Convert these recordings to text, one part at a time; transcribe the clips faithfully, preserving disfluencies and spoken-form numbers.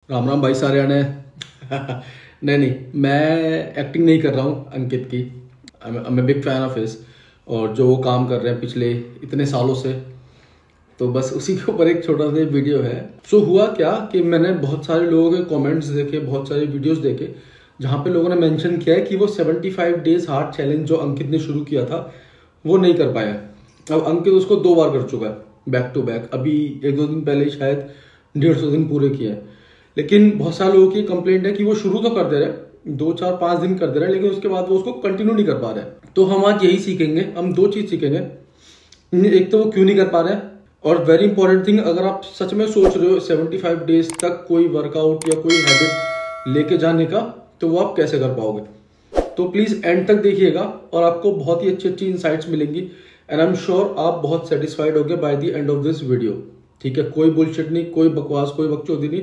राम राम भाई सारे आने नहीं नहीं, मैं एक्टिंग नहीं कर रहा हूँ अंकित की। I am big fan of his, और जो वो काम कर रहे हैं पिछले इतने सालों से, तो बस उसी के ऊपर एक छोटा सा वीडियो है। सो so, हुआ क्या कि मैंने बहुत सारे लोगों के कमेंट्स देखे, बहुत सारे वीडियोस देखे जहाँ पे लोगों ने मेंशन किया है कि वो पचहत्तर डेज हार्ट चैलेंज जो अंकित ने शुरू किया था वो नहीं कर पाया। अब अंकित उसको दो बार कर चुका है बैक टू बैक, अभी एक दो दिन पहले शायद डेढ़ सौ दिन पूरे किए हैं। लेकिन बहुत सारे लोगों की कंप्लेंट है कि वो शुरू तो कर दे रहे, दो चार पाँच दिन कर दे रहे, लेकिन उसके बाद वो उसको कंटिन्यू नहीं कर पा रहे। तो हम आज यही सीखेंगे, हम दो चीज सीखेंगे। एक तो वो क्यों नहीं कर पा रहे हैं, और वेरी इंपॉर्टेंट थिंग, अगर आप सच में सोच रहे हो पचहत्तर डेज तक कोई वर्कआउट या कोई हैबिट लेके जाने का, तो वो आप कैसे कर पाओगे। तो प्लीज एंड तक देखिएगा और आपको बहुत ही अच्छी अच्छी इंसाइट्स मिलेंगी, एंड आई एम श्योर आप बहुत सेटिस्फाइड होगे by the end of this video. ठीक है, कोई बुलशिट नहीं, कोई बकवास, कोई बकचोदी नहीं।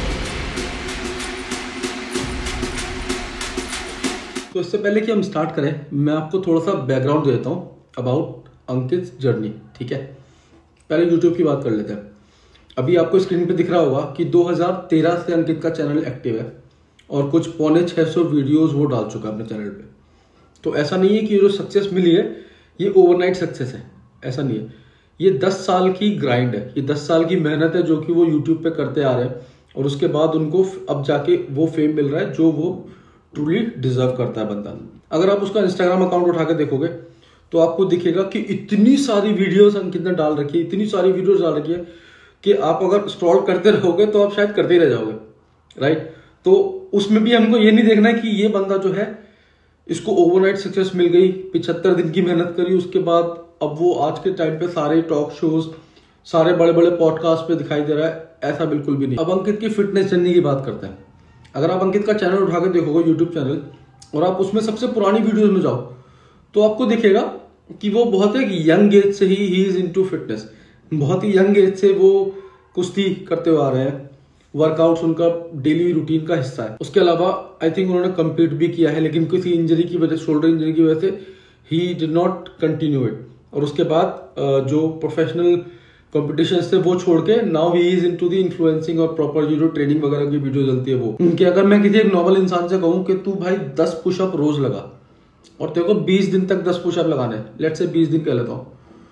तो इससे पहले कि हम स्टार्ट करें, मैं आपको थोड़ा सा बैकग्राउंड देता हूँ अबाउट अंकित जर्नी। ठीक है, पहले यूट्यूब की बात कर लेते हैं। अभी आपको स्क्रीन पे दिख रहा होगा कि दो हज़ार तेरह से अंकित का चैनल एक्टिव है और कुछ पौने छह सौ वीडियोस वो डाल चुका है अपने चैनल पे। तो ऐसा नहीं है कि ये जो सक्सेस मिली है ये ओवरनाइट सक्सेस है, ऐसा नहीं है। ये दस साल की ग्राइंड है, ये दस साल की मेहनत है जो कि वो यूट्यूब पे करते आ रहे हैं, और उसके बाद उनको अब जाके वो फेम मिल रहा है जो वो ट्रूली डिजर्व करता है बंदा। अगर आप उसका इंस्टाग्राम अकाउंट उठा के देखोगे तो आपको दिखेगा कि इतनी सारी वीडियोस अंकित ने डाल रखी है, इतनी सारी वीडियोस डाल रखी है कि आप अगर स्क्रॉल करते रहोगे तो आप शायद करते ही रह जाओगे, राइट। तो उसमें भी हमको ये नहीं देखना है कि ये बंदा जो है इसको ओवरनाइट सक्सेस मिल गई, पिछहत्तर दिन की मेहनत करी, उसके बाद अब वो आज के टाइम पे सारे टॉक शोज, सारे बड़े बड़े पॉडकास्ट पे दिखाई दे रहा है। ऐसा बिल्कुल भी नहीं। अब अंकित की फिटनेस जर्नी की बात करते हैं। अगर आप अंकित का चैनल उठा के देखोगे यूट्यूब चैनल, और आप उसमें सबसे पुरानी वीडियोज में जाओ तो आपको दिखेगा कि वो बहुत एक यंग एज से ही ही इज इनटू फिटनेस। बहुत ही यंग एज से वो कुश्ती करते हुए आ रहे हैं, वर्कआउट्स उनका डेली रूटीन का हिस्सा है। उसके अलावा आई थिंक उन्होंने कम्पीट भी किया है, लेकिन किसी इंजरी की वजह, शोल्डर इंजरी की वजह से he did not continue it. और उसके बाद जो प्रोफेशनल कॉम्पिटिशन्स थे वो छोड़ के now he is into the influencing और प्रॉपर जो ट्रेनिंग वगैरह की वीडियो चलती है वो। कि अगर मैं किसी एक नॉर्मल इंसान से कहूँ कि तू भाई दस पुशअप रोज लगा और तेरे को बीस दिन तक दस पुशअप लगाने, लेट से बीस दिन कह लेता हूँ,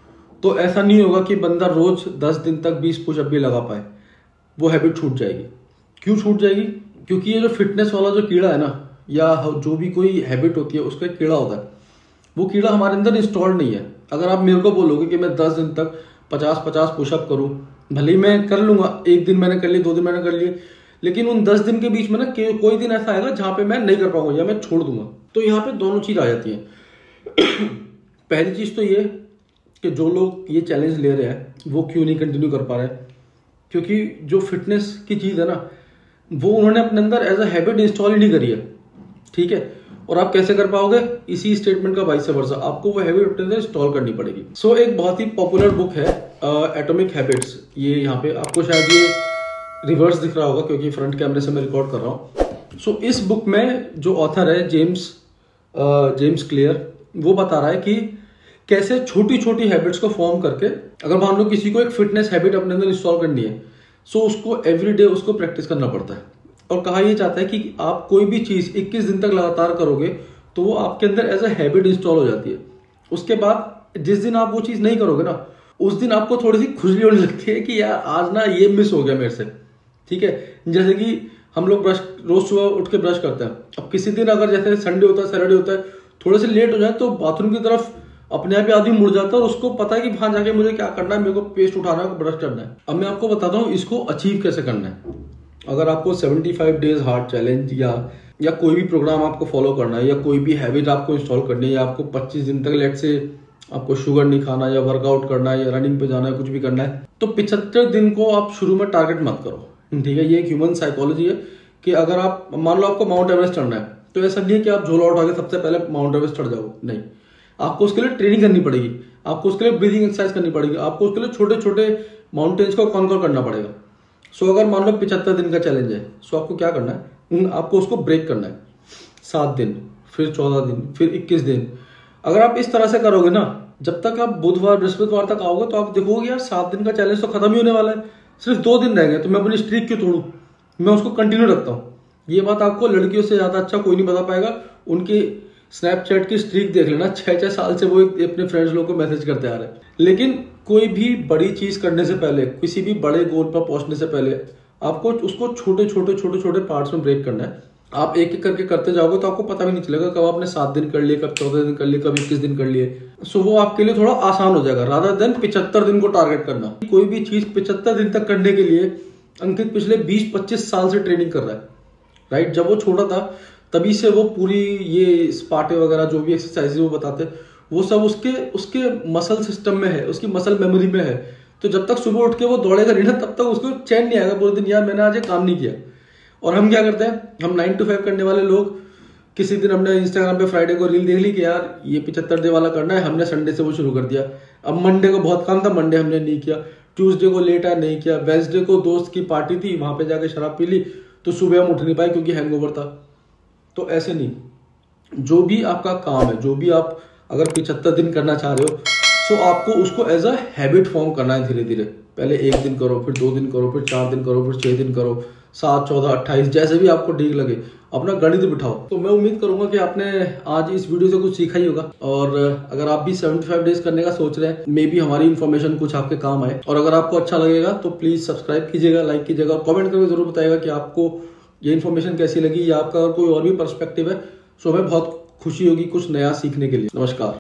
तो ऐसा नहीं होगा कि बंदा रोज दस दिन तक बीस पुशअप भी लगा पाए। वो हैबिट छूट जाएगी। क्यों छूट जाएगी? क्योंकि ये जो फिटनेस वाला जो कीड़ा है ना, या जो भी कोई हैबिट होती है उसका कीड़ा होता है, वो कीड़ा हमारे अंदर इंस्टॉल्ड नहीं है। अगर आप मेरे को बोलोगे कि मैं दस दिन तक पचास पचास पुशअप करूं, भले ही मैं कर लूंगा, एक दिन मैंने कर लिए, दो दिन मैंने कर लिए, लेकिन उन दस दिन के बीच में ना कोई दिन ऐसा आएगा जहां पे मैं नहीं कर पाऊंगा या मैं छोड़ दूंगा। तो यहाँ पे दोनों चीज आ जाती है। पहली चीज तो ये कि जो लोग ये चैलेंज ले रहे हैं वो क्यों नहीं कंटिन्यू कर पा रहे हैं, क्योंकि जो फिटनेस की चीज है ना वो उन्होंने अपने अंदर एज अ हैबिट इंस्टॉल ही नहीं करी है। ठीक है, और आप कैसे कर पाओगे? इसी स्टेटमेंट का वाइस वर्सा, आपको वो हैबिट अपने अंदर इंस्टॉल करनी पड़ेगी। सो so, एक बहुत ही पॉपुलर बुक है एटॉमिक हैबिट्स। ये यहाँ पे आपको शायद ये रिवर्स दिख रहा होगा क्योंकि फ्रंट कैमरे से मैं रिकॉर्ड कर रहा हूँ। सो so, इस बुक में जो ऑथर है जेम्स जेम्स क्लियर, वो बता रहा है कि कैसे छोटी छोटी हैबिट्स को फॉर्म करके, अगर मान लो किसी को एक फिटनेस हैबिट अपने अंदर इंस्टॉल करनी है, सो उसको एवरीडे उसको प्रैक्टिस करना पड़ता है। और कहा यह जाता है कि आप कोई भी चीज इक्कीस दिन तक लगातार करोगे तो वो आपके अंदर एज अ हैबिट इंस्टॉल हो जाती है। उसके बाद जिस दिन आप वो चीज नहीं करोगे ना, उस दिन आपको थोड़ी सी खुजली होने लगती है कि यार आज ना ये मिस हो गया मेरे से। ठीक है, जैसे कि हम लोग ब्रश रोज सुबह उठ के ब्रश करते हैं। अब किसी दिन अगर जैसे संडे होता है, सैटरडे होता है, थोड़े से लेट हो जाए तो बाथरूम की तरफ अपने आप ही आदमी मुड़ जाता है और उसको पता है कि वहां जाके मुझे क्या करना है, मेरे को पेस्ट उठाना है, ब्रश करना है। अब मैं आपको बताता हूँ इसको अचीव कैसे करना है। अगर आपको पचहत्तर डेज हार्ट चैलेंज या या कोई भी प्रोग्राम आपको फॉलो करना है, या कोई भी हैबिट आपको इंस्टॉल करनी है, या आपको पच्चीस दिन तक लेट से आपको शुगर नहीं खाना, या वर्कआउट करना है, या रनिंग पे जाना है, कुछ भी करना है, तो पिछहत्तर दिन को आप शुरू में टारगेट मत करो। ठीक है, ये एक ह्यूमन साइकोलॉजी है कि अगर आप मान लो आपको माउंट एवरेस्ट चढ़ना है, तो ऐसा नहीं है कि आप झोला उठा के सबसे पहले माउंट एवरेस्ट चढ़ जाओ। नहीं, आपको उसके लिए ट्रेनिंग करनी पड़ेगी, आपको उसके लिए ब्रीदिंग एक्सरसाइज करनी पड़ेगी, आपको उसके लिए छोटे छोटे माउंटेन्स को कॉन्कर करना पड़ेगा। सो अगर मान लो पिछहत्तर दिन का चैलेंज है, सो आपको क्या करना है, आपको उसको ब्रेक करना है। सात दिन, फिर चौदह दिन, फिर इक्कीस दिन। अगर आप इस तरह से करोगे ना, जब तक आप बुधवार बृहस्पतिवार तक आओगे तो आप देखोगे यार सात दिन का चैलेंज तो खत्म ही होने वाला है, सिर्फ दो दिन रह गए, तो मैं अपनी स्ट्रीक क्यों तोड़ूं, मैं उसको कंटिन्यू रखता हूँ। ये बात आपको लड़कियों से ज्यादा अच्छा कोई नहीं बता पाएगा। उनकी स्नैपचैट की स्ट्रीक देख लेना, छह छह साल से वो अपने फ्रेंड्स लोग को मैसेज करते आ रहे हैं। लेकिन कोई भी बड़ी चीज करने से पहले, किसी भी बड़े गोल पर पहुंचने से पहले आपको उसको छोटे छोटे छोटे छोटे पार्ट्स में ब्रेक करना है। आप एक एक करके करते जाओगे तो आपको पता भी नहीं चलेगा कब आपने सात दिन कर लिए, कब चौदह दिन कर लिए, कब इक्कीस दिन कर लिए। सो वो आपके लिए थोड़ा आसान हो जाएगा रादर देन पिछहत्तर दिन को टारगेट करना। कोई भी चीज पिछहत्तर दिन तक करने के लिए अंकित पिछले बीस पच्चीस साल से ट्रेनिंग कर रहा है, राइट। जब वो छोटा था तभी से वो पूरी ये स्पाटे वगैरह जो भी एक्सरसाइज वो बताते वो सब उसके उसके मसल सिस्टम में है, उसकी मसल मेमोरी में है। तो जब तक सुबह उठ के वो दौड़ेगा नहीं ना, तब तक उसको चैन नहीं आएगा पूरे दिन, यार मैंने आज ये काम नहीं किया। और हम क्या करते हैं, हम नाइन टू फाइव करने वाले लोग, किसी दिन हमने इंस्टाग्राम पे फ्राइडे को रील देख ली कि यार ये पिछहत्तर डे वाला करना है, हमने संडे से वो शुरू कर दिया। अब मंडे को बहुत काम था, मंडे हमने नहीं किया। ट्यूसडे को लेट आया, नहीं किया। वेंसडे को दोस्त की पार्टी थी, वहां पे जाके शराब पी ली, तो सुबह हम उठ नहीं पाए क्योंकि हैंगओवर था। तो ऐसे नहीं, जो भी आपका काम है, जो भी आप अगर पिछहत्तर दिन करना चाह रहे हो, तो आपको उसको एज अ हैबिट फॉर्म करना है धीरे धीरे। पहले एक दिन करो, फिर दो दिन करो, फिर चार दिन करो, फिर छह दिन करो, सात चौदह अट्ठाईस, जैसे भी आपको ठीक लगे अपना गणित बिठाओ। तो मैं उम्मीद करूंगा कि आपने आज इस वीडियो से कुछ सीखा ही होगा। और अगर आप भी पचहत्तर डेज करने का सोच रहे हैं, मे बी हमारी इन्फॉर्मेशन कुछ आपके काम आए। और अगर आपको अच्छा लगेगा तो प्लीज सब्सक्राइब कीजिएगा, लाइक कीजिएगा और कमेंट करके जरूर बताइएगा कि आपको ये इन्फॉर्मेशन कैसी लगी या आपका अगर कोई और भी पर्सपेक्टिव है। सो हमें बहुत खुशी होगी कुछ नया सीखने के लिए। नमस्कार।